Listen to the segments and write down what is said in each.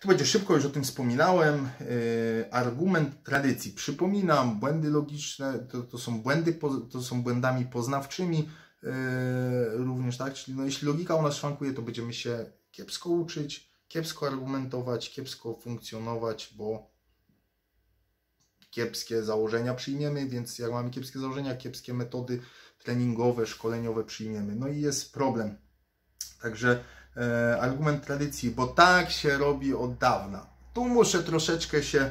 Tu będzie szybko, już o tym wspominałem. Argument tradycji. Przypominam, błędy logiczne to są błędami poznawczymi również, tak? Czyli no, jeśli logika u nas szwankuje, to będziemy się kiepsko uczyć, kiepsko argumentować, kiepsko funkcjonować, bo kiepskie założenia przyjmiemy, więc jak mamy kiepskie założenia, kiepskie metody treningowe, szkoleniowe przyjmiemy. No i jest problem. Także argument tradycji, bo tak się robi od dawna. Tu muszę troszeczkę się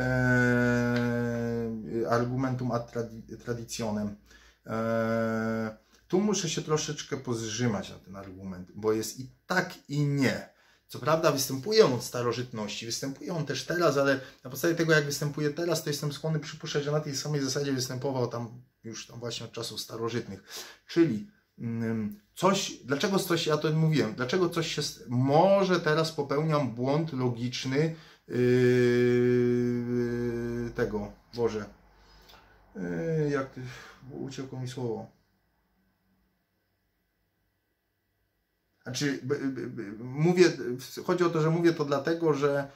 argumentum ad traditionem. Tu muszę się troszeczkę pozrzymać na ten argument, bo jest i tak, i nie. Co prawda występuje on od starożytności, występuje on też teraz, ale na podstawie tego, jak występuje teraz, to jestem skłonny przypuszczać, że na tej samej zasadzie występował tam już tam właśnie od czasów starożytnych. Czyli dlaczego coś, ja to mówiłem, dlaczego coś się, może teraz popełniam błąd logiczny tego, Boże, jak uciekło mi słowo. Znaczy, chodzi o to, że mówię to dlatego, że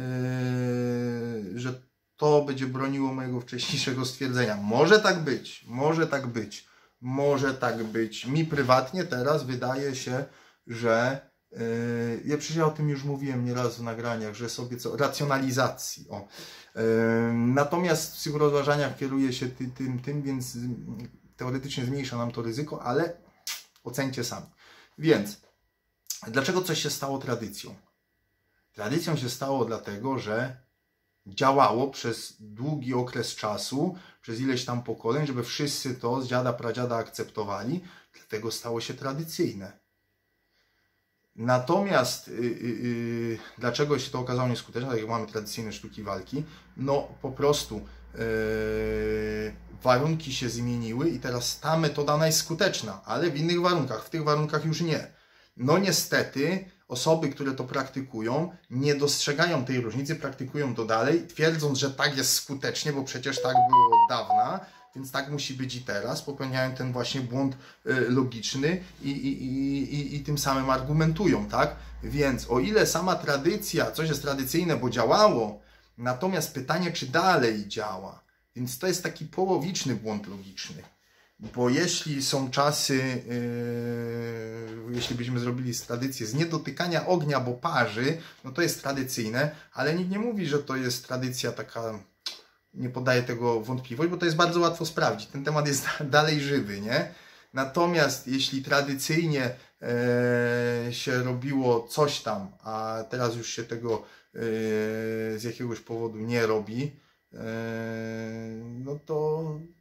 to będzie broniło mojego wcześniejszego stwierdzenia. Może tak być, może tak być, może tak być. Mi prywatnie teraz wydaje się, że ja przecież o tym już mówiłem nieraz w nagraniach, że sobie racjonalizacji. Natomiast w tych rozważaniach kieruje się tym, więc teoretycznie zmniejsza nam to ryzyko, ale ocencie sami. Więc dlaczego coś się stało tradycją? Tradycją się stało dlatego, że działało przez długi okres czasu, przez ileś tam pokoleń, żeby wszyscy to z dziada, pradziada akceptowali, dlatego stało się tradycyjne. Natomiast dlaczego się to okazało nieskuteczne, tak jak mamy tradycyjne sztuki walki? No po prostu warunki się zmieniły i teraz ta metoda najskuteczna, ale w innych warunkach, w tych warunkach już nie. No niestety osoby, które to praktykują, nie dostrzegają tej różnicy, praktykują to dalej, twierdząc, że tak jest skutecznie, bo przecież tak było od dawna, więc tak musi być i teraz. Popełniają ten właśnie błąd logiczny i tym samym argumentują, tak? Więc o ile sama tradycja, coś jest tradycyjne, bo działało, natomiast pytanie, czy dalej działa. Więc to jest taki połowiczny błąd logiczny. Bo jeśli są czasy, jeśli byśmy zrobili tradycję z niedotykania ognia, bo parzy, no to jest tradycyjne, ale nikt nie mówi, że to jest tradycja taka, nie podaje tego wątpliwość, bo to jest bardzo łatwo sprawdzić. Ten temat jest dalej żywy, nie? Natomiast jeśli tradycyjnie się robiło coś tam, a teraz już się tego z jakiegoś powodu nie robi, no to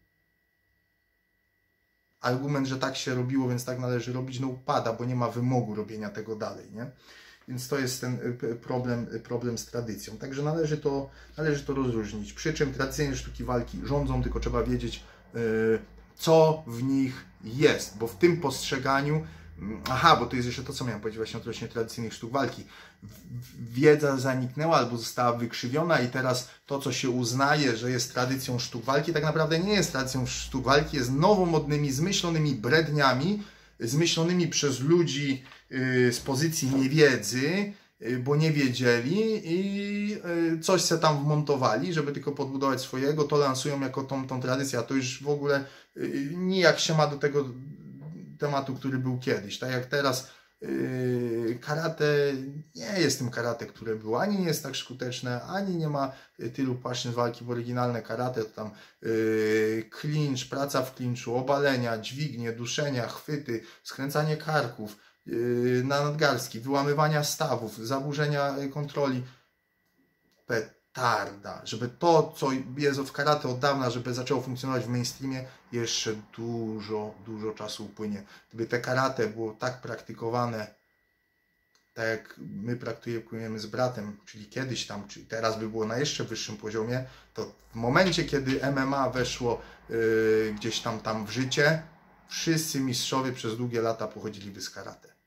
argument, że tak się robiło, więc tak należy robić, no upada, bo nie ma wymogu robienia tego dalej, nie? Więc to jest ten problem z tradycją. Także należy to rozróżnić. Przy czym tradycyjne sztuki walki rządzą, tylko trzeba wiedzieć, co w nich jest, bo w tym postrzeganiu, bo to jest jeszcze to, co miałem powiedzieć właśnie odnośnie tradycyjnych sztuk walki. Wiedza zaniknęła albo została wykrzywiona i teraz to, co się uznaje, że jest tradycją sztuk walki, tak naprawdę nie jest tradycją sztuk walki, jest nowomodnymi, zmyślonymi bredniami, zmyślonymi przez ludzi z pozycji niewiedzy, bo nie wiedzieli i coś se tam wmontowali, żeby tylko podbudować swojego, to lansują jako tą tradycję, a to już w ogóle nijak się ma do tego tematu, który był kiedyś. Tak jak teraz karate nie jest tym karate, które było. Ani nie jest tak skuteczne, ani nie ma tylu płaszczyzn walki, bo oryginalne karate to tam klincz, praca w klinczu, obalenia, dźwignie, duszenia, chwyty, skręcanie karków, na nadgarstki, wyłamywania stawów, zaburzenia kontroli. Petarda. Żeby to, co jest w karate od dawna, żeby zaczęło funkcjonować w mainstreamie, jeszcze dużo czasu upłynie. Gdyby te karate było tak praktykowane, tak jak my praktykujemy z bratem, czyli kiedyś tam, czyli teraz by było na jeszcze wyższym poziomie, to w momencie, kiedy MMA weszło gdzieś tam w życie, wszyscy mistrzowie przez długie lata pochodziliby z karate.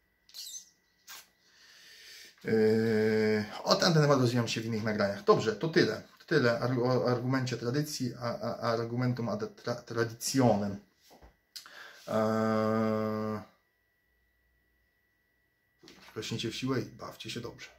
O ten temat rozwijam się w innych nagraniach. Dobrze, to tyle. Tyle o argumencie tradycji, a argumentum ad traditionem. Rośnijcie w siłę i bawcie się dobrze.